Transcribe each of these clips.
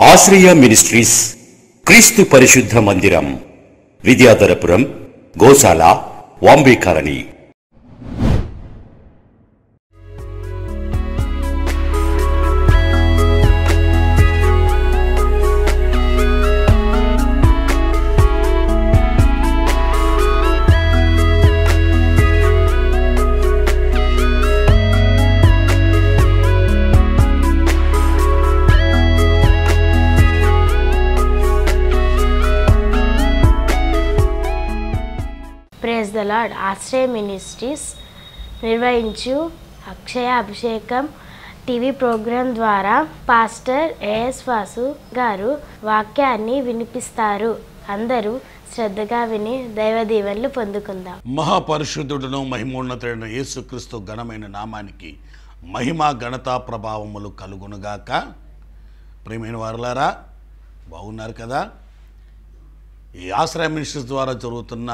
ఆశ్రయ మినిస్ట్రీస్ క్రీస్తు పరిశుద్ధ మందిరం, Vidyadharapuram, Goshala, Vambay colony. Praise the Lord. Ashraya ministries నిర్వహించు అక్షయ అభిషేకం టీవీ ప్రోగ్రాం ద్వారా పాస్టర్ ఏఎస్ వాసు గారు వాక్యాన్ని వినిపిస్తారు. అందరూ శ్రద్ధగా విని దైవ దీవెనలు పొందుకుందాం. మహాపరిశుద్ధుడును మహిమోన్నతుడైన యేసుక్రీస్తు ఘనమైన నామానికి మహిమ ఘనత ప్రభావములు కలుగునుగాక. ప్రియమైన వారులారా, బాగున్నారు కదా? ఈ ఆశ్రయ మినిస్ట్రీస్ ద్వారా జరుగుతున్న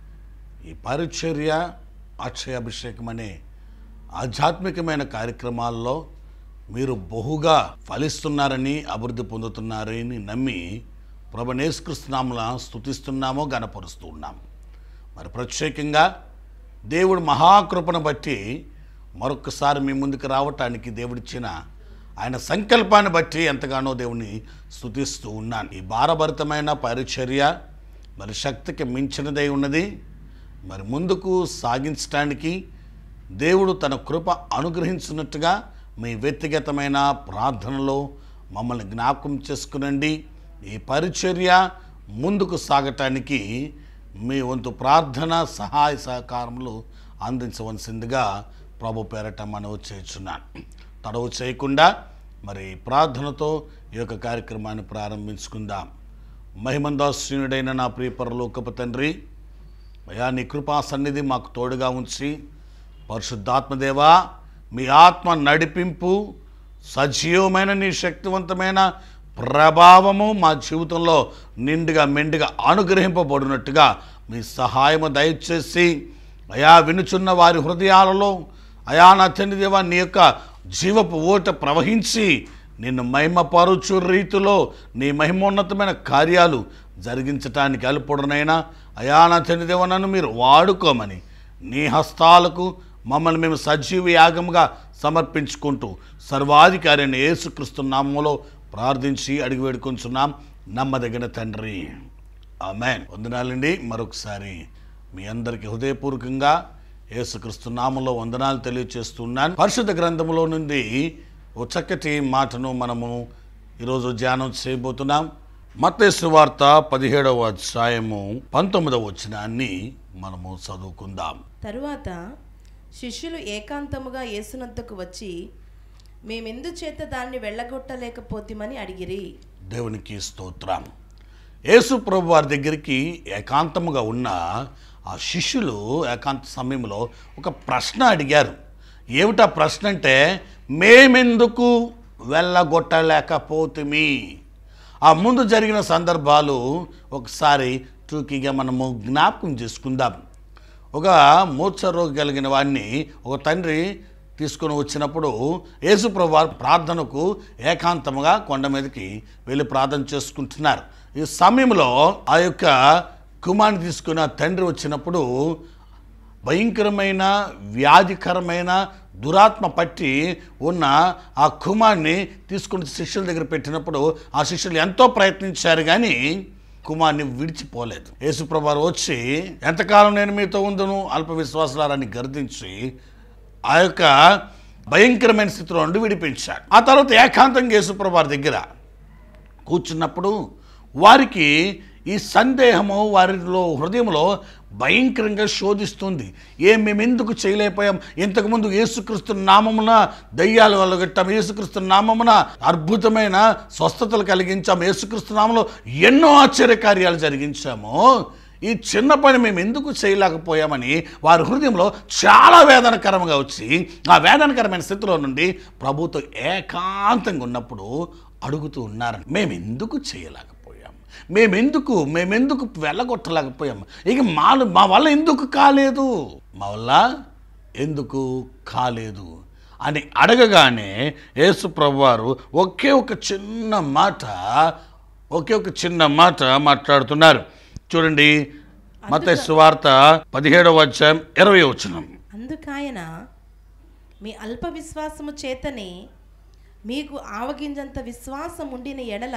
ఈ పరిచర్య అక్షయాభిషేకం అనే ఆధ్యాత్మికమైన కార్యక్రమాల్లో మీరు బహుగా ఫలిస్తున్నారని, అభివృద్ధి పొందుతున్నారని నమ్మి ప్రభువైన యేసుక్రీస్తు నామమున స్తుతిస్తున్నాము, గణపరుస్తూ ఉన్నాము. మరి ప్రత్యేకంగా దేవుడు మహాకృపను బట్టి మరొకసారి మీ ముందుకు రావటానికి దేవుడిచ్చిన ఆయన సంకల్పాన్ని బట్టి ఎంతగానో దేవుని స్తుతిస్తూ ఉన్నాను. ఈ భారభరితమైన పరిచర్య మరి శక్తికి మించినదై ఉన్నది. మరి ముందుకు సాగించడానికి దేవుడు తన కృప అనుగ్రహించినట్టుగా మీ వ్యక్తిగతమైన ప్రార్థనలో మమ్మల్ని జ్ఞాపకం చేసుకునండి. ఈ పరిచర్య ముందుకు సాగటానికి మీ వంతు ప్రార్థన సహాయ సహకారములు అందించవలసిందిగా ప్రభు పేరట మనవి చేస్తున్నాను. తడవు చేయకుండా మరి ప్రార్థనతో ఈ యొక్క కార్యక్రమాన్ని ప్రారంభించుకుందాం. మహిమందాశ్రీనుడైన నా ప్రియ పరలోకపు తండ్రి, అయ్యా, నీ కృపా సన్నిధి మాకు తోడుగా ఉంచి, పరిశుద్ధాత్మదేవా మీ ఆత్మ నడిపింపు, సజీవమైన నీ శక్తివంతమైన ప్రభావము మా జీవితంలో నిండుగా మెండుగా అనుగ్రహింపబడినట్టుగా మీ సహాయము దయచేసి అయా వినుచున్న వారి హృదయాలలో అయా నా తండ్రి దేవా నీ యొక్క జీవపు ఓట ప్రవహించి నిన్ను మహిమపరుచు రీతిలో నీ మహిమోన్నతమైన కార్యాలు జరిగించటానికి అల్పుడనైనా అయా నా తండ్రి దేవా నన్ను మీరు వాడుకోమని నీ హస్తాలకు మమ్మల్ని మేము సజీవ యాగముగా సమర్పించుకుంటూ సర్వాధికారి అయిన యేసుక్రీస్తు నామములో ప్రార్థించి అడిగి వేడుకొంచున్నాం నమ్మదగిన తండ్రి, ఆమేన్. వందనాలండి. మరొకసారి మీ అందరికీ హృదయపూర్వకంగా యేసుక్రీస్తు నామములో వందనాలు తెలియజేస్తున్నాను. పరిశుద్ధ గ్రంథములో నుండి ఓ చక్కటి మాటను మనము ఈరోజు ధ్యానం చేయబోతున్నాం. మత్తయి సువార్త 17వ అధ్యాయము 19వ వచనాన్ని మనము చదువుకుందాం. తరువాత శిష్యులు ఏకాంతముగా యేసునొద్దకు వచ్చి, మేమెందుచేత దాన్ని వెళ్ళగొట్టలేకపోతిమని అడిగిరి. దేవునికి స్తోత్రం. యేసు ప్రభు వారి దగ్గరికి ఏకాంతముగా ఉన్న ఆ శిష్యులు ఏకాంత సమయంలో ఒక ప్రశ్న అడిగారు. ఏమిటా ప్రశ్న అంటే, మేమెందుకు వెళ్ళగొట్టలేకపోతిమి. ఆ ముందు జరిగిన సందర్భాలు ఒకసారి టూకీగా మనము జ్ఞాపకం చేసుకుందాం. ఒక మూర్ఛ రోగి కలిగిన వాడిని ఒక తండ్రి తీసుకొని వచ్చినప్పుడు యేసు ప్రభు వారు ప్రార్థనకు ఏకాంతముగా కొండ మీదకి వెళ్ళి ప్రార్థన చేసుకుంటున్నారు. ఈ సమయంలో ఆ యొక్క కుమారుని తీసుకుని ఆ తండ్రి వచ్చినప్పుడు భయంకరమైన వ్యాధికరమైన దురాత్మ పట్టి ఉన్న ఆ కుమారుని తీసుకుని శిష్యుల దగ్గర పెట్టినప్పుడు ఆ శిష్యులు ఎంతో ప్రయత్నించారు, కానీ కుమారుని విడిచిపోలేదు. యేసుప్రభు వారు వచ్చి, ఎంతకాలం నేను మీతో ఉందును అల్ప విశ్వాసాలని గర్దించి ఆ యొక్క భయంకరమైన స్థితిలో నుండి విడిపించాడు. ఆ తర్వాత ఏకాంతంగా యేసుప్రభు వారి దగ్గర కూర్చున్నప్పుడు వారికి ఈ సందేహము వారిలో హృదయంలో భయంకరంగా శోధిస్తుంది. మేము ఎందుకు చేయలేకపోయాం? ఇంతకుముందు యేసుక్రీస్తు నామమున దయ్యాలు వెళ్ళగొట్టాం, యేసుక్రీస్తు నామమున అద్భుతమైన స్వస్థతలు కలిగించాము, యేసుక్రీస్తు నామంలో ఎన్నో ఆశ్చర్యకార్యాలు జరిగించాము. ఈ చిన్న పని మేము ఎందుకు చేయలేకపోయామని వారి హృదయంలో చాలా వేదనకరంగా వచ్చి ఆ వేదనకరమైన స్థితిలో నుండి ప్రభుతో ఏకాంతంగా ఉన్నప్పుడు అడుగుతూ ఉన్నారు, మేము ఎందుకు చేయలేకపోయాం, మేమెందుకు వెళ్ళగొట్టలేకపోయాము, ఇక మా వల్ల ఎందుకు కాలేదు, మా వల్ల ఎందుకు కాలేదు అని అడగగానే యేసు ప్రభువారు ఒకే ఒక చిన్న మాట మాట్లాడుతున్నారు. చూడండి, మత్తయి సువార్త 17వ అధ్యాయం 20వ వచనం. అందుకాయన మీ అల్ప విశ్వాసము చేతనే మీకు ఆవగింజంత విశ్వాసం ఉండిన ఎడల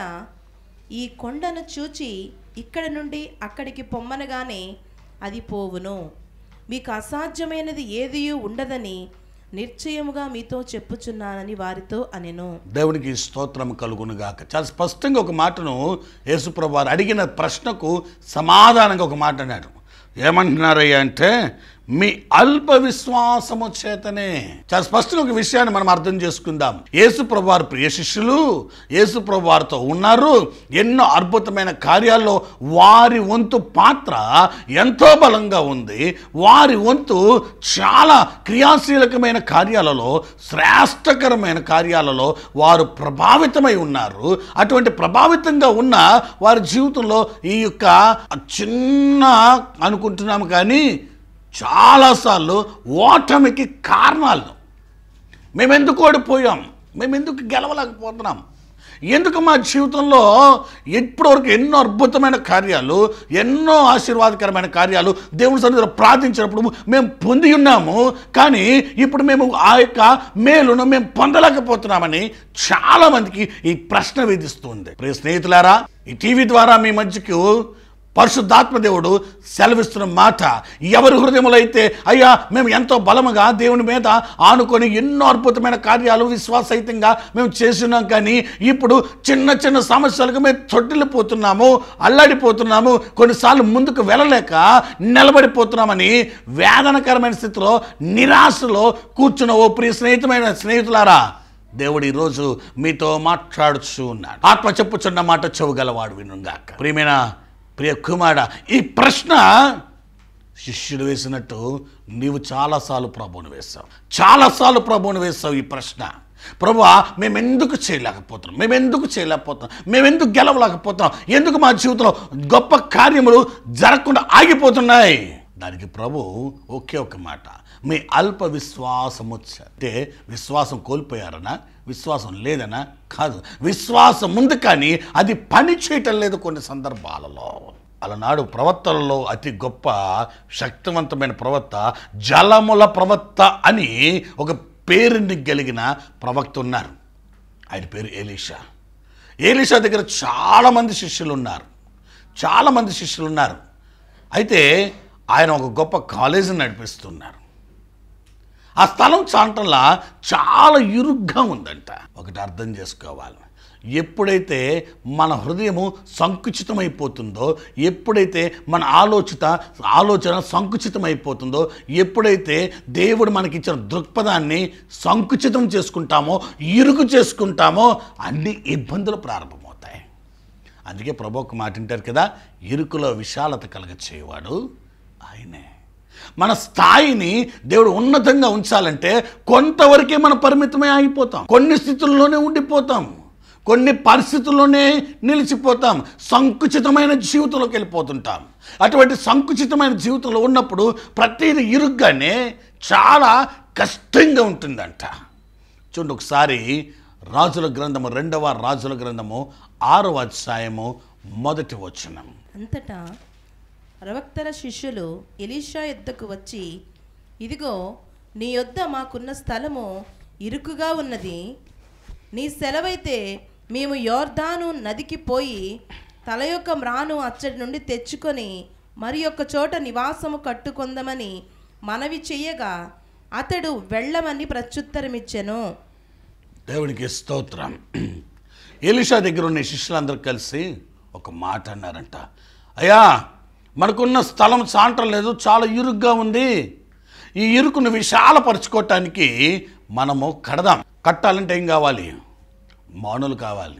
ఈ కొండను చూచి ఇక్కడ నుండి అక్కడికి పొమ్మనగానే అది పోవును. మీకు అసాధ్యమైనది ఏదియూ ఉండదని నిశ్చయముగా మీతో చెప్పుచున్నానని వారితో అనెను. దేవునికి స్తోత్రం కలుగును గాక. చాలా స్పష్టంగా ఒక మాటను యేసుప్రభువు వారు అడిగిన ప్రశ్నకు సమాధానంగా ఒక మాట అన్నాడు. ఏమంటున్నారయ్యా అంటే, మీ అల్ప విశ్వాసము చేతనే. చాలా స్పష్టంగా ఒక విషయాన్ని మనం అర్థం చేసుకుందాం. యేసుప్రభువు వారు ప్రియ శిష్యులు యేసుప్రభువు వారితో ఉన్నారు. ఎన్నో అద్భుతమైన కార్యాల్లో వారి వంతు పాత్ర ఎంతో బలంగా ఉంది. వారి వంతు చాలా క్రియాశీలకమైన కార్యాలలో, శ్రేష్టకరమైన కార్యాలలో వారు ప్రభావితమై ఉన్నారు. అటువంటి ప్రభావితంగా ఉన్న వారి జీవితంలో ఈ యొక్క చిన్న అనుకుంటున్నాము కానీ చాలాసార్లు ఓటమికి కారణాలు, మేమెందుకు ఓడిపోయాం, మేమెందుకు గెలవలేకపోతున్నాం, ఎందుకు మా జీవితంలో ఇప్పటివరకు ఎన్నో అద్భుతమైన కార్యాలు, ఎన్నో ఆశీర్వాదకరమైన కార్యాలు దేవుని సన్నిధిలో ప్రార్థించినప్పుడు మేము పొంది ఉన్నాము, కానీ ఇప్పుడు మేము ఆ యొక్క మేలును మేము పొందలేకపోతున్నామని చాలామందికి ఈ ప్రశ్న విధిస్తుంది. ప్రియ స్నేహితులారా, ఈ టీవీ ద్వారా మీ మధ్యకు పరిశుద్ధాత్మ దేవుడు సెలవిస్తున్న మాట, ఎవరి హృదయములో అయితే అయ్యా మేము ఎంతో బలముగా దేవుని మీద ఆనుకొని ఎన్నో అద్భుతమైన కార్యాలు విశ్వాసహితంగా మేము చేస్తున్నాం, కానీ ఇప్పుడు చిన్న చిన్న సమస్యలకు మేము తొట్టిల్లిపోతున్నాము, అల్లాడిపోతున్నాము, కొన్నిసార్లు ముందుకు వెళ్ళలేక నిలబడిపోతున్నామని వేదనకరమైన స్థితిలో నిరాశలో కూర్చున్న ఓ ప్రియ స్నేహితులారా, దేవుడు ఈరోజు మీతో మాట్లాడుచూ ఉన్నాడు. ఆత్మ చెప్పుచున్న మాట చెవుగలవాడు వినుగాక. ప్రియ కుమారుడా, ఈ ప్రశ్న శిష్యుడు వేసినట్టు నీవు చాలాసార్లు ప్రభువును వేసావు. ఈ ప్రశ్న, ప్రభువా మేమెందుకు చేయలేకపోతున్నాం, మేమెందుకు గెలవలేకపోతున్నాం, ఎందుకు మా జీవితంలో గొప్ప కార్యములు జరగకుండా ఆగిపోతున్నాయి? దానికి ప్రభు ఒకే ఒక మాట, మీ అల్ప విశ్వాసము. అంటే విశ్వాసం కోల్పోయారనా, విశ్వాసం లేదనా? కాదు, విశ్వాసం ఉంది కానీ అది పని చేయటం లేదు కొన్ని సందర్భాలలో. అలనాడు ప్రవక్తలలో అతి గొప్ప శక్తివంతమైన ప్రవక్త, జలముల ప్రవక్త అని ఒక పేరుని కలిగిన ప్రవక్త ఉన్నారు. ఆయన పేరు ఎలీషా. ఎలీషా దగ్గర చాలామంది శిష్యులు ఉన్నారు. అయితే ఆయన ఒక గొప్ప కాలేజీని నడిపిస్తున్నారు. ఆ స్థలం చాంటల్లా చాలా ఇరుగ్గా ఉందంట. ఒకటి అర్థం చేసుకోవాలి, ఎప్పుడైతే మన హృదయము సంకుచితమైపోతుందో, ఎప్పుడైతే మన ఆలోచన సంకుచితమైపోతుందో, ఎప్పుడైతే దేవుడు మనకిచ్చిన దృక్పథాన్ని సంకుచితం చేసుకుంటామో, ఇరుకు చేసుకుంటామో, అన్ని ఇబ్బందులు ప్రారంభమవుతాయి. అందుకే ప్రభు ఒక మాట వింటారు కదా, ఇరుకులో విశాలత కలగచేవాడు ఆయనే. మన స్థాయిని దేవుడు ఉన్నతంగా ఉంచాలంటే కొంతవరకే మన పరిమితమై ఆగిపోతాం, కొన్ని స్థితుల్లోనే ఉండిపోతాం, కొన్ని పరిస్థితుల్లోనే నిలిచిపోతాం, సంకుచితమైన జీవితంలోకి వెళ్ళిపోతుంటాం. అటువంటి సంకుచితమైన జీవితంలో ఉన్నప్పుడు ప్రతిదీ ఇరుగ్గానే చాలా కష్టంగా ఉంటుందంట. చూడండి, ఒకసారి రాజుల గ్రంథము 2వ రాజుల గ్రంథము 6వ అధ్యాయము 1వ వచనం. అంతటా ప్రవక్తల శిష్యులు ఎలీషా యొద్దకు వచ్చి, ఇదిగో నీ యొద్ద మాకున్న స్థలము ఇరుకుగా ఉన్నది, నీ సెలవైతే మేము యోర్దాను నదికి పోయి తల యొక్క మ్రాను అచ్చడి నుండి తెచ్చుకొని మరి యొక్క చోట నివాసము కట్టుకొందమని మనవి చెయ్యగా అతడు వెళ్ళమని ప్రత్యుత్తరమిచ్చెను. దేవునికి స్తోత్రం. ఎలీషా దగ్గర ఉన్న శిష్యులందరూ కలిసి ఒక మాట అన్నారంట, అయ్యా మనకున్న స్థలం చాంటం లేదు, చాలా ఇరుగ్గా ఉంది, ఈ ఇరుకును విశాలపరచుకోవటానికి మనము కట్టాలంటే ఏం కావాలి? మానులు కావాలి.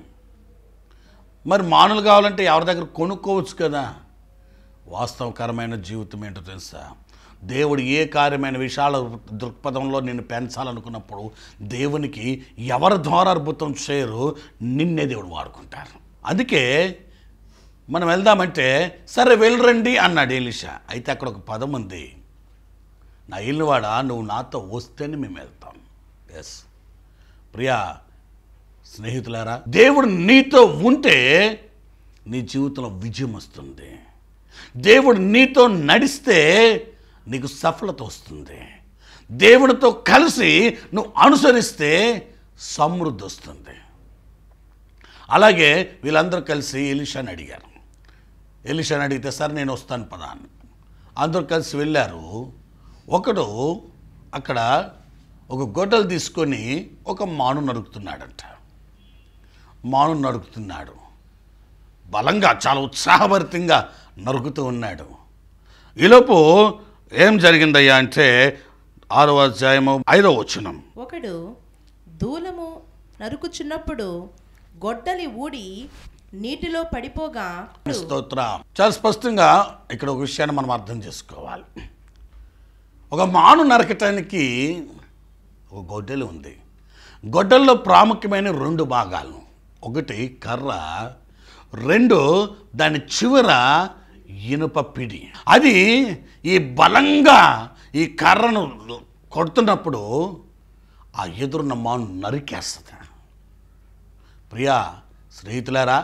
మరి మానులు కావాలంటే ఎవరి దగ్గర కొనుక్కోవచ్చు కదా. వాస్తవకరమైన జీవితం ఏంటో తెలుసా? దేవుడు ఏ కార్యమైన విశాల దృక్పథంలో నిన్ను పెంచాలనుకున్నప్పుడు దేవునికి ఎవరి ద్వారా అద్భుతం చేయరు, నిన్నే దేవుడు వాడుకుంటారు. అందుకే మనం వెళ్దామంటే సరే వెళ్ళరండి అన్నాడు ఎలీషా. అయితే అక్కడ ఒక పదం ఉంది, నా ఇల్లువాడా నువ్వు నాతో వస్తేనే మేము వెళ్తాం. ఎస్ ప్రియా స్నేహితులారా, దేవుడు నీతో ఉంటే నీ జీవితంలో విజయం వస్తుంది. దేవుడు నీతో నడిస్తే నీకు సఫలత వస్తుంది. దేవుడితో కలిసి నువ్వు అనుసరిస్తే సమృద్ధి వస్తుంది. అలాగే వీళ్ళందరూ కలిసి ఎలీషాని అడిగారు. ఎలీషాని అడిగితే సరే నేను వస్తాను పదా అని అందరూ కలిసి వెళ్ళారు. ఒకడు అక్కడ ఒక గొడ్డలు తీసుకొని ఒక మాను నరుకుతున్నాడంట. మాను నరుకుతున్నాడు, బలంగా చాలా ఉత్సాహభరితంగా నరుకుతూ ఉన్నాడు. ఈలోపు ఏం జరిగిందయ్యా అంటే 6వ అధ్యాయము 5వ వచనం. ఒకడు దూలము నరుకుచున్నప్పుడు గొడ్డలి ఊడి నీటిలో పడిపోగా. స్తోత్రం. చాలా స్పష్టంగా ఇక్కడ ఒక విషయాన్ని మనం అర్థం చేసుకోవాలి. ఒక మాను నరకటానికి ఒక గొడ్డలి ఉంది. గొడ్డల్లో ప్రాముఖ్యమైన 2 భాగాలు. ఒకటి కర్ర, 2 దాని చివర ఇనుప పిడి. అది ఈ బలంగా ఈ కర్రను కొడుతున్నప్పుడు ఆ ఎదురున్న మాను నరికేస్తుంది. ప్రియా స్నేహితులారా,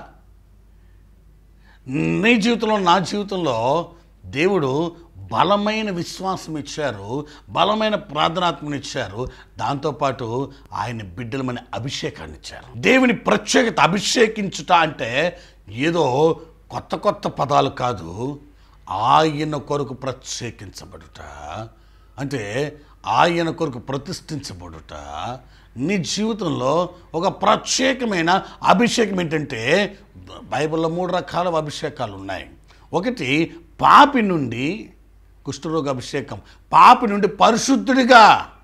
నీ జీవితంలో నా జీవితంలో దేవుడు బలమైన విశ్వాసం ఇచ్చారు, బలమైన ప్రార్థనాత్మని ఇచ్చారు. దాంతోపాటు ఆయన బిడ్డలమైన అభిషేకాన్ని ఇచ్చారు. దేవుని ప్రత్యేకత అభిషేకించుట అంటే ఏదో కొత్త కొత్త పదాలు కాదు. ఆయన కొరకు ప్రత్యేకించబడుట అంటే ఆయన కొరకు ప్రతిష్ఠించబడుట. నీ జీవితంలో ఒక ప్రత్యేకమైన అభిషేకం ఏంటంటే బైబిల్లో 3 రకాల అభిషేకాలు ఉన్నాయి. ఒకటి పాపి నుండి కుష్ఠరోగ అభిషేకం. పాపి నుండి పరిశుద్ధుడిగా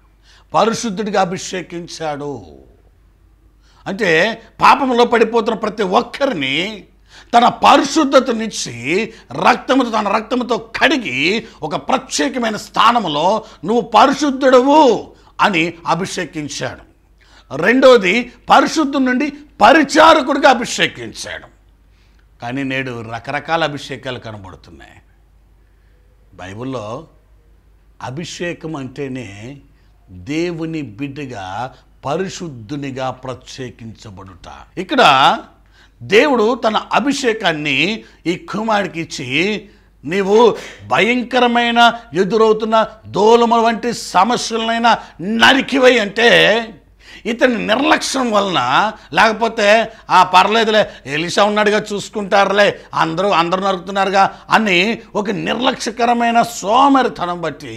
అభిషేకించాడు. అంటే పాపంలో పడిపోతున్న ప్రతి ఒక్కరిని తన పరిశుద్ధతనిచ్చి తన రక్తముతో కడిగి ఒక ప్రత్యేకమైన స్థానంలో నువ్వు పరిశుద్ధుడవు అని అభిషేకించాడు. రెండవది పరిశుద్ధుడి నుండి పరిచారకుడిగా అభిషేకించాడు. కానీ నేడు రకరకాల అభిషేకాలు కనబడుతున్నాయి. బైబిల్లో అభిషేకం అంటేనే దేవుని బిడ్డగా పరిశుద్ధునిగా ప్రత్యేకించబడుట. ఇక్కడ దేవుడు తన అభిషేకాన్ని ఈ కుమారుడికి ఇచ్చి నీవు భయంకరమైన ఎదురవుతున్న దోలముల వంటి సమస్యలనైనా నరికివై అంటే ఇతని నిర్లక్ష్యం వలన, లేకపోతే పర్లేదులే ఎలీషా ఉన్నాడుగా చూసుకుంటారులే అందరూ నరుకుతున్నారుగా అని ఒక నిర్లక్ష్యకరమైన సోమరితనం బట్టి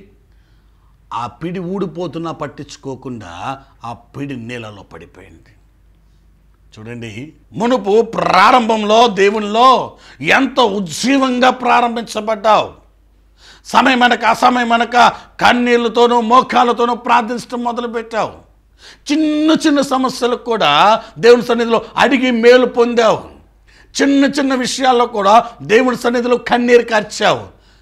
ఆ పిడి ఊడిపోతున్నా పట్టించుకోకుండా ఆ పిడి నీళ్ళలో పడిపోయింది. చూడండి, మునుపు ప్రారంభంలో దేవునిలో ఎంతో ఉజ్జీవంగా ప్రారంభించబడ్డావు. సమయమనక అసమయమనక కన్నీళ్లతోనూ మోకాలతోనూ ప్రార్థించడం మొదలుపెట్టావు. చిన్న చిన్న సమస్యలకు కూడా దేవుని సన్నిధిలో అడిగి మేలు పొందావు. చిన్న చిన్న విషయాల్లో కూడా దేవుని సన్నిధిలో కన్నీరు కార్చావు.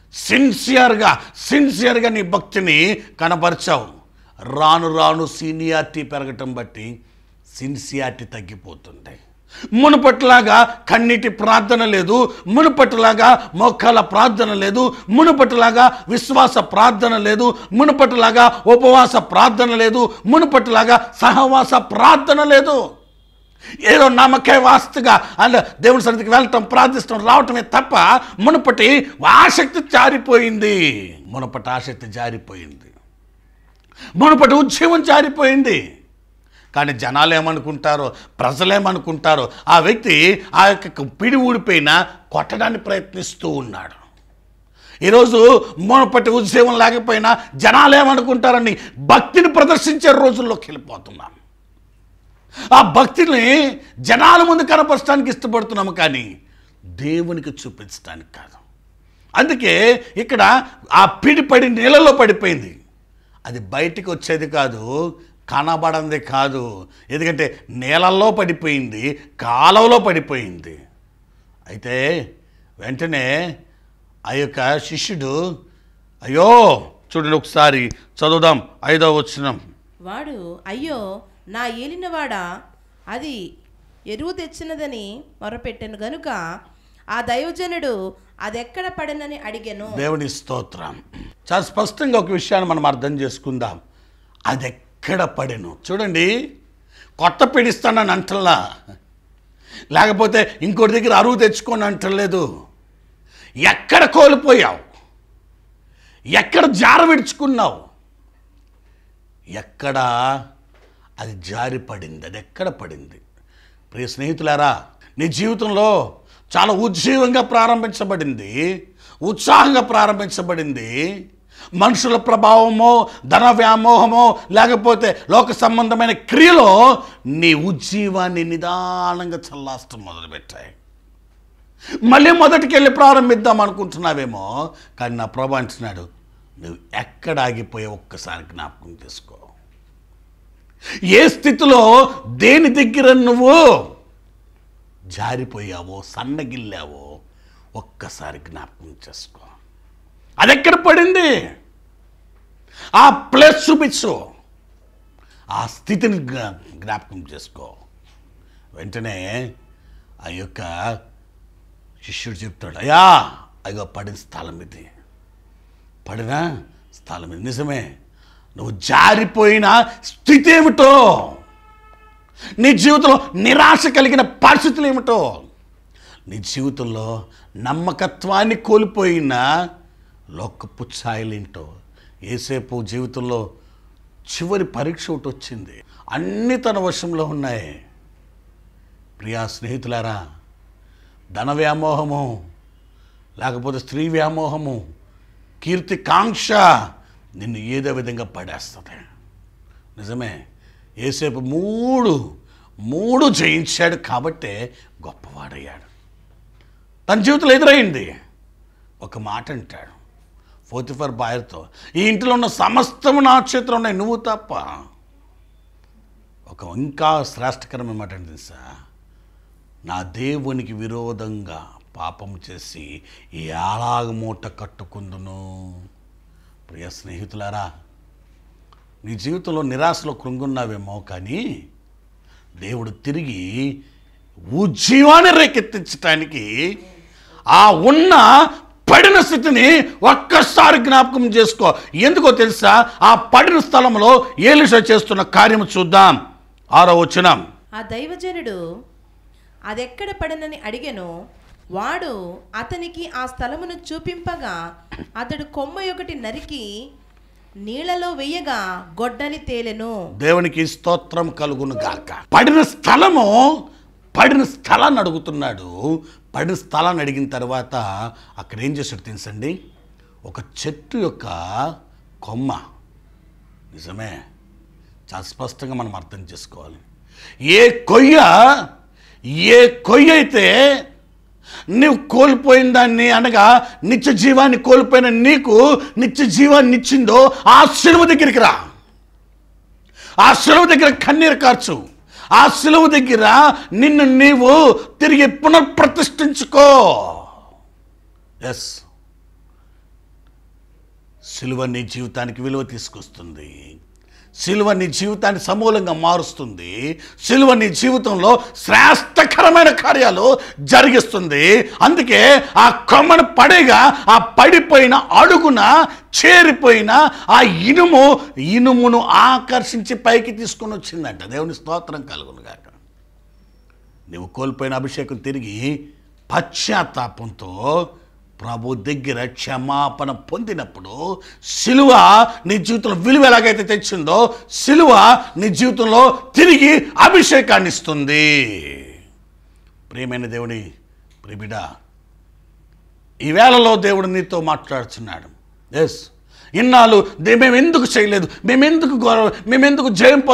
సిన్సియర్గా నీ భక్తిని కనపరిచావు. రాను రాను సీనియారిటీ పెరగటం బట్టి సిన్సియారిటీ తగ్గిపోతుంది. మునుపట్లాగా కన్నీటి ప్రార్థన లేదు, మునుపట్లాగా మోకాల ప్రార్థన లేదు, మునుపట్లాగా విశ్వాస ప్రార్థన లేదు, మునుపట్లాగా ఉపవాస ప్రార్థన లేదు, మునుపట్లాగా సహవాస ప్రార్థన లేదు. ఏదో నమ్మకే వాస్తుగా అండ్ దేవుని సన్నిధికి వెళ్ళటం, ప్రార్థిస్తాం, రావటమే తప్ప మునుపటి ఆసక్తి జారిపోయింది. మునుపటి ఉద్యమం జారిపోయింది. కానీ జనాలు ఏమనుకుంటారో, ప్రజలేమనుకుంటారో, ఆ వ్యక్తి ఆ యొక్క పిడి ఊడిపోయినా కొట్టడానికి ప్రయత్నిస్తూ ఉన్నాడు. ఈరోజు మునుపటి ఉద్యమం లేకపోయినా జనాలు ఏమనుకుంటారని భక్తిని ప్రదర్శించే రోజుల్లోకి వెళ్ళిపోతున్నాం. ఆ భక్తిని జనాల ముందు కనపరచడానికి ఇష్టపడుతున్నాము, కానీ దేవునికి చూపించడానికి కాదు. అందుకే ఇక్కడ ఆ పిడి పడి నీళ్ళలో పడిపోయింది. అది బయటికి వచ్చేది కాదు, కనబడంది కాదు. ఎందుకంటే నీళ్ళల్లో పడిపోయింది, కాలువలో పడిపోయింది. అయితే వెంటనే ఆ యొక్క శిష్యుడు, అయ్యో చూడండి ఒకసారి చదువుదాం 5వ వచనం. వాడు, అయ్యో నా ఏలినవాడా, అది ఎరువు తెచ్చినదని మొరపెట్టెను గనుక ఆ దైవజనుడు అదెక్కడ పడనని అడిగాను. దేవుని స్తోత్రం. చాలా స్పష్టంగా ఒక విషయాన్ని మనం అర్థం చేసుకుందాం. అది ఎక్కడ పడెను. చూడండి, కొత్త పిడిస్తానని అంటల్లా, లేకపోతే ఇంకోటి దగ్గర అరువు తెచ్చుకొని అంటలేదు. ఎక్కడ కోల్పోయావు, ఎక్కడ జార విడుచుకున్నావు, ఎక్కడ అది జారి పడింది, అది ఎక్కడ పడింది? ప్రియ స్నేహితులారా, నీ జీవితంలో చాలా ఉజ్జీవంగా ప్రారంభించబడింది, ఉత్సాహంగా ప్రారంభించబడింది. మనుషుల ప్రభావమో, ధన వ్యామోహమో, లేకపోతే లోక సంబంధమైన క్రియలో నీ ఉజ్జీవాన్ని నిదానంగా చల్లాస్తూ మొదలుపెట్టాయి. మళ్ళీ మొదటికి వెళ్ళి ప్రారంభిద్దాం అనుకుంటున్నావేమో, కానీ నా ప్రభు అంటున్నాడు, నువ్వు ఎక్కడ ఆగిపోయా ఒక్కసారి జ్ఞాపకం చేసుకో. ఏ స్థితిలో దేని దగ్గర నువ్వు జారిపోయావో, సన్నగిల్లావో ఒక్కసారి జ్ఞాపకం చేసుకో. అది ఎక్కడ పడింది, ఆ ప్లేస్ చూపించు, ఆ స్థితిని జ్ఞాపకం చేసుకో. వెంటనే ఆ యొక్క శిష్యుడు చెప్తాడు, అయ్యా అయ్యో పడిన స్థలం ఇది, పడిన స్థలం ఇది. నిజమే, నువ్వు జారిపోయిన స్థితి ఏమిటో, నీ జీవితంలో నిరాశ కలిగిన పరిస్థితులు ఏమిటో, నీ జీవితంలో నమ్మకత్వాన్ని కోల్పోయిన లోకపు ఛాయలేంటో. ఏసేపు జీవితంలో చివరి పరీక్ష ఒకటి వచ్చింది, అన్నీ తన వశంలో ఉన్నాయి. ప్రియా స్నేహితులారా, ధన వ్యామోహము, లేకపోతే స్త్రీ వ్యామోహము, కీర్తి కాంక్ష నిన్ను ఏదో విధంగా పడేస్తుంది. నిజమే, ఏసేపు మూడు జయించాడు కాబట్టే గొప్పవాడయ్యాడు. తన జీవితంలో ఎదురైంది. ఒక మాట అంటాడు పోతిఫర్ భార్యతో, ఈ ఇంటిలో ఉన్న సమస్తము నా చేతిలో ఉన్నాయి, నువ్వు తప్ప. ఒక ఇంకా శ్రేష్టకరమైన మాట అంటే తెలుసా, నా దేవునికి విరోధంగా పాపం చేసి ఎలాగ మూట కట్టుకుందును. ప్రియ స్నేహితులారా, నీ జీవితంలో నిరాశలో కృంగున్నావేమో, కానీ దేవుడు తిరిగి ఉజ్జీవాన్ని రేకెత్తించడానికి ఆ ఉన్న పడిన స్థితిని ఒక్కసారి జ్ఞాపకం చేసుకో. ఎందుకో తెలుసా, ఆ పడిన స్థలంలో ఎలీషా చేస్తున్న కార్యము చూద్దాం. 6వ వచనం. ఆ దైవజనుడు అదెక్కడ పడినని అడిగెను. వాడు అతనికి ఆ స్థలమును చూపింపగా అతడు కొమ్మ ఒకటి నరికి నీళ్లలో వెయ్యగా గొడ్డలి తేలెను. దేవునికి స్తోత్రం కలుగును గాక. పడిన స్థలాన్ని అడుగుతున్నాడు. పడిన స్థలాన్ని అడిగిన తర్వాత అక్కడ ఏం చేశాడు తెలుసండి, ఒక చెట్టు యొక్క కొమ్మ. నిజమే, చాలా స్పష్టంగా మనం అర్థం చేసుకోవాలి. ఏ కొయ్య అయితే నువ్వు కోల్పోయిన దాన్ని, అనగా నిత్య జీవాన్ని కోల్పోయిన నీకు నిత్య జీవాన్ని ఇచ్చిందో ఆ శిలువ దగ్గరికి రా. ఆ శిలువ దగ్గర కన్నీరు కార్చు. ఆ శిలువ దగ్గర నిన్ను నీవు తిరిగి పునఃప్రతిష్ఠించుకో. ఎస్, శిలువ నీ జీవితానికి విలువ తీసుకొస్తుంది. శిలువ నీ జీవితాన్ని సమూలంగా మారుస్తుంది. శిలువ నీ జీవితంలో శ్రేష్టకరమైన కార్యాలు జరిగిస్తుంది. అందుకే ఆ కొమ్మను పడేగా ఆ పడిపోయిన అడుగున చేరిపోయిన ఆ ఇనుమును ఆకర్షించి పైకి తీసుకొని వచ్చిందంట. దేవుని స్తోత్రం కలుగును గాక. నువ్వు కోల్పోయిన అభిషేకం తిరిగి పశ్చాత్తాపంతో ప్రభు దగ్గర క్షమాపణ పొందినప్పుడు సిలువ నీ జీవితంలో విలువ ఎలాగైతే తెచ్చిందో, సిలువ నీ జీవితంలో తిరిగి అభిషేకాన్ని ఇస్తుంది. ప్రియమైన దేవుని ప్రియబిడ్డ, ఈ వేళలో దేవుడు నీతో మాట్లాడుతున్నాడు. ఎస్, ఇన్నాళ్ళు మేము ఎందుకు చేయలేదు, మేమెందుకు జయం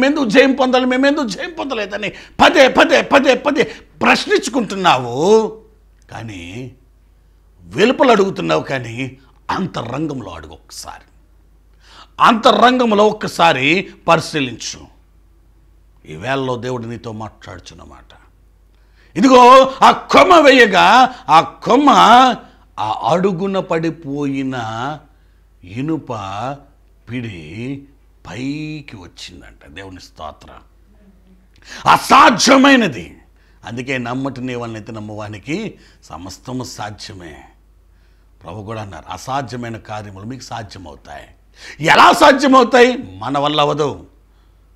పొందలేదని పదే ప్రశ్నించుకుంటున్నావు. కానీ వెలుపల అడుగుతున్నావు, కానీ అంతరంగంలో అడుగు. అంతరంగంలో ఒక్కసారి పరిశీలించు. ఈ వేళలో దేవుడు నీతో మాట్లాడుచున్నమాట. ఇదిగో ఆ కొమ్మ వేయగా ఆ కొమ్మ ఆ అడుగున పడిపోయిన ఇనుప పిడి పైకి వచ్చిందంట. దేవుని స్తోత్రం. అసాధ్యమైనది. అందుకే నమ్మటి నీ వాళ్ళనైతే నమ్మవానికి సమస్తము సాధ్యమే. ప్రభు కూడా అన్నారు, అసాధ్యమైన కార్యములు మీకు సాధ్యమవుతాయి. ఎలా సాధ్యమవుతాయి? మన వల్ల అవ్వదు.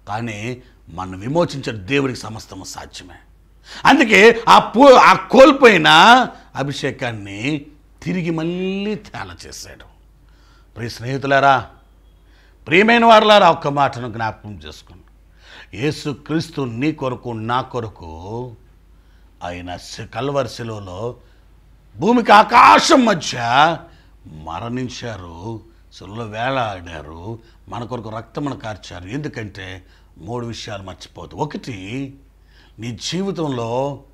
కానీ మనం విమోచించిన దేవుడికి సమస్తము సాధ్యమే. అందుకే ఆ కోల్పోయిన అభిషేకాన్ని తిరిగి మళ్ళీ తేల చేశాడు. ప్రియ స్నేహితులారా, ప్రియమైన వారులారా, ఒక్క మాటను జ్ఞాపకం చేసుకోండి. యేసుక్రీస్తు నీ కొరకు నా కొరకు ఆయన కల్వరి శిలువలో భూమికి ఆకాశం మధ్య మరణించారు, శిలువలో వేలాడారు, మన కొరకు రక్తమును కార్చారు. ఎందుకంటే 3 విషయాలు మర్చిపోదు. 1, నీ జీవితంలో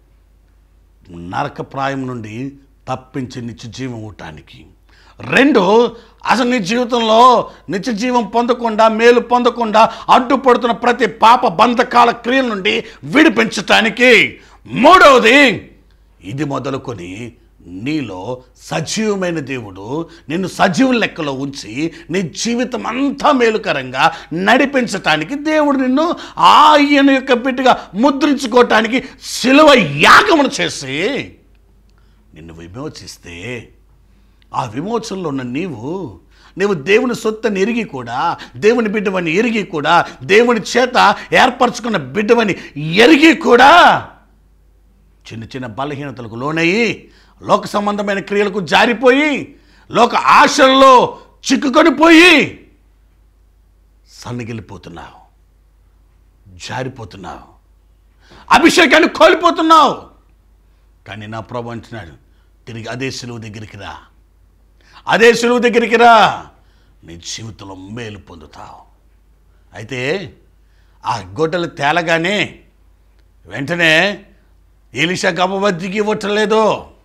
నరకప్రాయం నుండి తప్పించి నిత్య జీవం ఇవ్వటానికి. 2, అసలు నీ జీవితంలో నిత్య జీవం పొందకుండా, మేలు పొందకుండా అడ్డుపడుతున్న ప్రతి పాప బంధకాల క్రియల నుండి విడిపించటానికి. 3వది, ఇది మొదలుకొని నీలో సజీవమైన దేవుడు నిన్ను సజీవ లెక్కలో ఉంచి నీ జీవితం అంతా మేలుకరంగా నడిపించటానికి దేవుడు నిన్ను ఆయన యొక్క బిడ్డగా ముద్రించుకోవటానికి శిలువ యాగమును చేసి నిన్ను విమోచిస్తే, ఆ విమోచనలో ఉన్న నీవు దేవుని సొత్తని ఎరిగి కూడా, దేవుని బిడ్డవని ఎరిగి కూడా, దేవుని చేత ఏర్పరచుకున్న బిడ్డవని ఎరిగి కూడా చిన్న చిన్న బలహీనతలకు లోనయ్యి, లోక సంబంధమైన క్రియలకు జారిపోయి, లోక ఆశల్లో చిక్కుకొని పోయి సన్నగిలిపోతున్నావు, జారిపోతున్నావు, అభిషేకాన్ని కోల్పోతున్నావు. కానీ నా ప్రభు అంటున్నాడు, తిరిగి అదే శిలువ దగ్గరికి రా, అదే శిలువ దగ్గరికి రా, నీ జీవితంలో మేలు పొందుతావు. అయితే ఆ గొడ్డలు తేలగానే వెంటనే ఎలీషా గర్భవతికి ఇవ్వట్లేదు.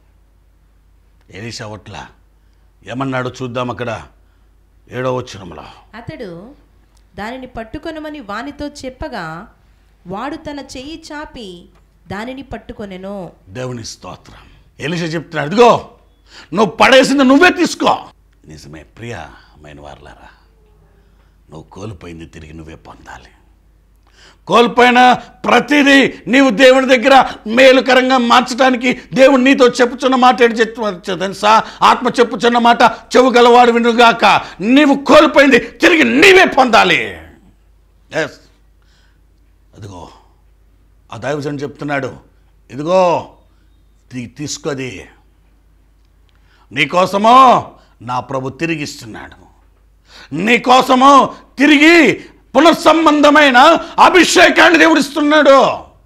ఎలీషా ఒట్ల ఏమన్నాడు చూద్దాం. అక్కడ 7వ వచనంలో, అతడు దానిని పట్టుకొనమని వానితో చెప్పగా వాడు తన చెయ్యి చాపి దానిని పట్టుకొనెను. దేవుని స్తోత్రం. ఎలీషా చెప్తున్నాడు, ఇదిగో నువ్వు పడేసింది నువ్వే తీసుకో. నిజమే ప్రియమైన వారలారా, నువ్వు కోల్పోయింది తిరిగి నువ్వే పొందాలి. కోల్పోయిన ప్రతిదీ నీవు దేవుని దగ్గర మేలుకరంగా మార్చడానికి దేవుడు నీతో చెప్పుచున్న మాట ఏంటి తెలుసా? ఆత్మ చెప్పుచున్న మాట చెవు గలవాడు వినుగాక. నీవు కోల్పోయింది తిరిగి నీవే పొందాలి. ఎస్, అదిగో ఆ దైవజనుడు చెప్తున్నాడు, ఇదిగో తీసుకోది నీకోసమో నా ప్రభు తిరిగిస్తున్నాడు. నీకోసమో తిరిగి పునఃసంబంధమైన అభిషేకాన్ని దేవుడిస్తున్నాడు.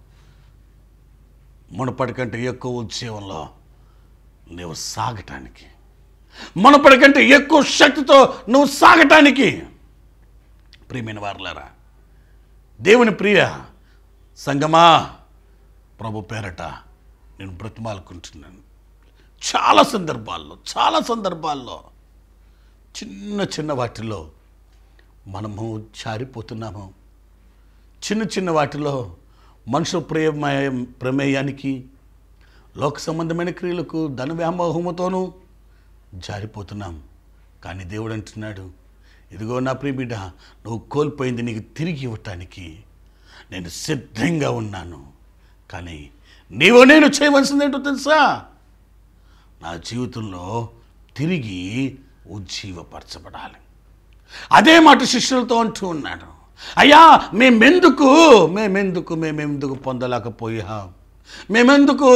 మునుపటి కంటే ఎక్కువ ఉద్యమంలో నువ్వు సాగటానికి, మునుపటి కంటే ఎక్కువ శక్తితో నువ్వు సాగటానికి. ప్రియమైన వారలారా, దేవుని ప్రియ సంగమా, ప్రభు పేరట నేను బ్రతిమాలుకుంటున్నాను. చాలా సందర్భాల్లో చిన్న చిన్న వాటిలో మనము జారిపోతున్నాము. చిన్న వాటిలో మనుషుల ప్రమేయానికి, లోక సంబంధమైన క్రియలకు, ధన వ్యామోహముతోనూ జారిపోతున్నాం. కానీ దేవుడు అంటున్నాడు, ఇదిగో నా ప్రియ బిడ్డ, నువ్వు కోల్పోయింది నీకు తిరిగి ఇవ్వటానికి నేను సిద్ధంగా ఉన్నాను. కానీ నేను చేయవలసింది ఏంటో తెలుసా? నా జీవితంలో తిరిగి ఉజ్జీవపరచబడాలి. అదే మాట శిష్యులతో అంటూ ఉన్నాడు, అయ్యా మేమెందుకు పొందలేకపోయాం, మేమెందుకు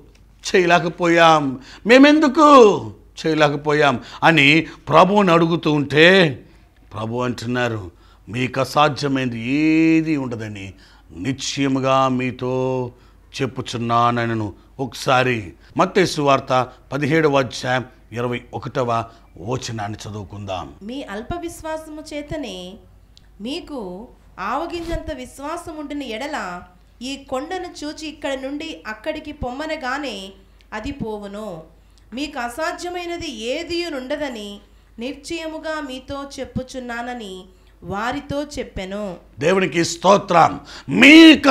చేయలేకపోయాం అని ప్రభువుని అడుగుతూ ఉంటే ప్రభు అంటున్నారు, మీకు అసాధ్యమైనది ఏది ఉండదని నిశ్చయముగా మీతో చెప్పుచున్నానను. ఒకసారి మత్తయి సువార్త 17వ అధ్యాయం 21వ వచనాన్ని చదువుకుందాం. మీ అల్ప విశ్వాసము చేతనే మీకు ఆవగింజంత విశ్వాసం ఉండిన ఎడల ఈ కొండను చూచి ఇక్కడ నుండి అక్కడికి పొమ్మనగానే అది పోవును. మీకు అసాధ్యమైనది ఏదీ ఉండదని నిశ్చయముగా మీతో చెప్పుచున్నానని వారితో చెప్పెను. దేవునికి స్తోత్రం. మీకు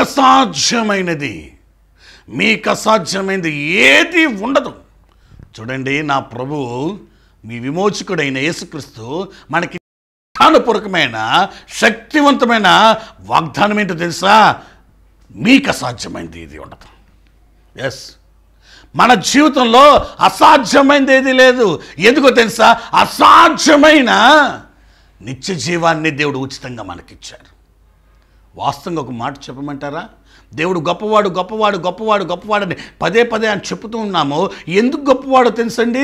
అసాధ్యమైనది ఏది ఉండదు. చూడండి, నా ప్రభువు మీ విమోచకుడైన యేసుక్రీస్తు మనకి జ్ఞానపూర్వకమైన శక్తివంతమైన వాగ్దానం ఏంటో తెలుసా? మీకు అసాధ్యమైనది ఏది ఉండదు. ఎస్, మన జీవితంలో అసాధ్యమైనది ఏది లేదు. ఎందుకో తెలుసా? అసాధ్యమైన నిత్య జీవాన్ని దేవుడు ఉచితంగా మనకిచ్చారు. వాస్తవంగా ఒక మాట చెప్పమంటారా? దేవుడు గొప్పవాడు గొప్పవాడు గొప్పవాడు గొప్పవాడని పదే పదే అని చెప్తూ ఉన్నాము. ఎందుకు గొప్పవాడో తెలుసండి?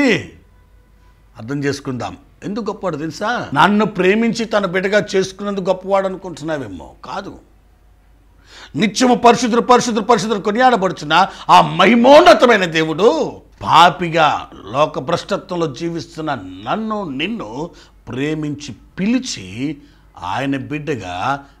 అర్థం చేసుకుందాం. ఎందుకు గొప్పవాడో తెలుసా? నన్ను ప్రేమించి తన బిడ్డగా చేసుకున్నందుకు గొప్పవాడు అనుకుంటున్నావేమో. కాదు. నిత్యము పరిశుద్ధులు పరిశుద్ధులు పరిశుద్ధులు కొనియాడబడుచున్న ఆ మహిమోన్నతమైన దేవుడు పాపిగా లోక భ్రష్టత్వంలో జీవిస్తున్న నన్ను నిన్ను ప్రేమించి పిలిచి ఆయన బిడ్డగా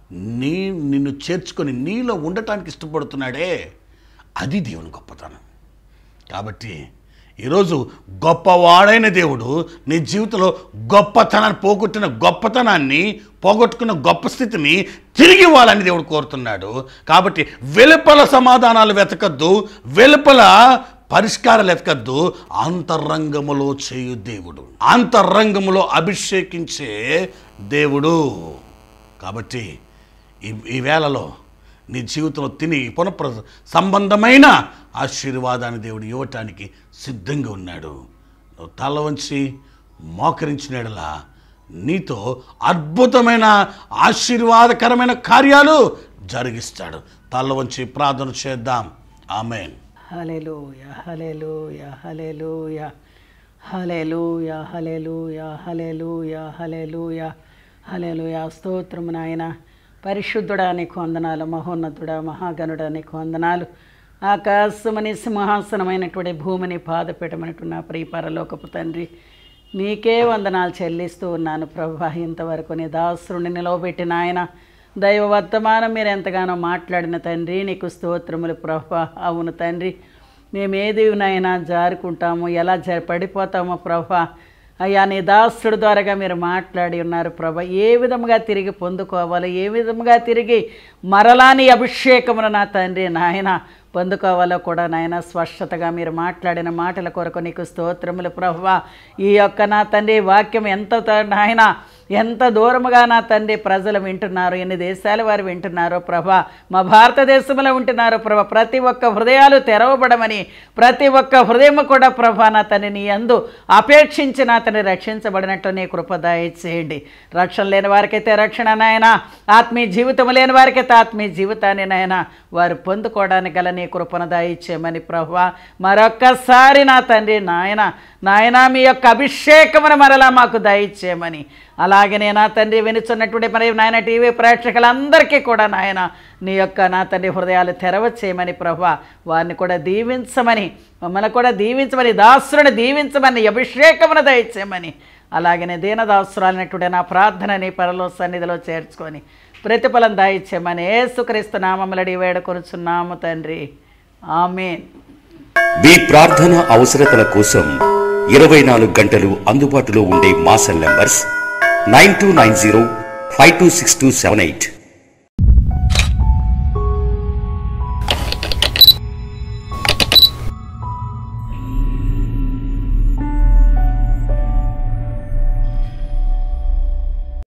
నిన్ను చేర్చుకొని నీలో ఉండటానికి ఇష్టపడుతున్నాడే, అది దేవుని గొప్పతనం. కాబట్టి ఈరోజు గొప్పవాడైన దేవుడు నీ జీవితంలో గొప్పతనాన్ని పోగొట్టుకున్న గొప్ప స్థితిని తిరిగి ఇవ్వాలని దేవుడు కోరుతున్నాడు. కాబట్టి వెలుపల సమాధానాలు వెతకద్దు, వెలుపల పరిష్కారాలు వెతకద్దు, అంతరంగములో చేయు దేవుడు, అంతరంగములో అభిషేకించే దేవుడు. కాబట్టి ఈ వేళలో నీ జీవితంలో తిని సంబంధమైన ఆశీర్వాదాన్ని దేవుడు ఇవ్వటానికి సిద్ధంగా ఉన్నాడు. నువ్వు తల వంచి మోకరించినలా నీతో అద్భుతమైన ఆశీర్వాదకరమైన కార్యాలు జరిగిస్తాడు. తల వంచి ప్రార్థన చేద్దాం. ఆమేన్. హల్లెలూయా హల్లెలూయా హల్లెలూయా హల్లెలూయా హల్లెలూయా హల్లెలూయా హల్లెలూయా హల్లెలూయా. స్తోత్రము నాయన. పరిశుద్ధుడా నీకు వందనాలు, మహోన్నతుడా మహాగణుడా నీకు వందనాలు. ఆకాశమని సింహాసనమైనటువంటి భూమిని పాదపీఠమైనటువంటి నా ప్రియ పరలోకపు తండ్రి, నీకే వందనాలు చెల్లిస్తూ ఉన్నాను ప్రభువా. ఇంతవరకు నీ దాసురుని నిలవబెట్టిన ఆయన దైవ వర్తమానం మీరు ఎంతగానో మాట్లాడిన తండ్రి, నీకు స్తోత్రములు ప్రభువా. అవును తండ్రి, మేమేది నాయనా జారుకుంటాము, ఎలా పడిపోతామో ప్రభువా. అయ్యా నీ దాసుడు ద్వారాగా మీరు మాట్లాడి ఉన్నారు ప్రభా. ఏ విధముగా తిరిగి పొందుకోవాలో, ఏ విధముగా తిరిగి మరలా నీ అభిషేకమును నా తండ్రి నాయన పొందుకోవాలో కూడా నాయన స్పష్టతగా మీరు మాట్లాడిన మాటల కొరకు నీకు స్తోత్రములు ప్రభువా. ఈ యొక్క నా తండ్రి వాక్యం నాయన ఎంత దూరముగా నా తండ్రి ప్రజలు వింటున్నారు, ఎన్ని దేశాల వారు వింటున్నారో ప్రభా. మా భారతదేశంలో ఉంటున్నారు ప్రభా. ప్రతి ఒక్క హృదయాలు తెరవబడమని, ప్రతి ఒక్క హృదయం కూడా ప్రభా నా తండ్రి నీ యందు అపేక్షించి నా తండ్రి రక్షించబడినట్టు నీ కృప దయచేయండి. రక్షణ లేని వారికైతే రక్షణ నాయన, ఆత్మీయ జీవితం లేని వారికైతే ఆత్మీయ జీవితాన్ని నాయన వారు పొందుకోవడానికి గల నీ కృపను దయచేయమని ప్రభువా మరొక్కసారి నా తండ్రి నాయన మీ యొక్క అభిషేకమును మరలా మాకు దయచేయమని, అలాగనే నా తండ్రి వినుచున్నటువంటి మరి నాయన టీవీ ప్రేక్షకులందరికీ కూడా నాయన నీ యొక్క నా తండ్రి హృదయాలు తెరవచేయమని ప్రభువా వారిని కూడా దీవించమని, మమ్మల్ని కూడా దీవించమని, దాసులను దీవించమని, అభిషేకమును దయచేయమని, అలాగనే దీనదాసురాలైనటువంటి నా ప్రార్థనని పరలోక సన్నిధిలో చేర్చుకొని ప్రతిఫలం దయచేయమని యేసుక్రీస్తు నామములో అడిగి వేడుకొనుచున్నాము తండ్రి. ఆమేన్. మీ ప్రార్థన అవసరతల కోసం 24 గంటలు అందుబాటులో ఉండే మా సెల్ నంబర్స్ 9290 526278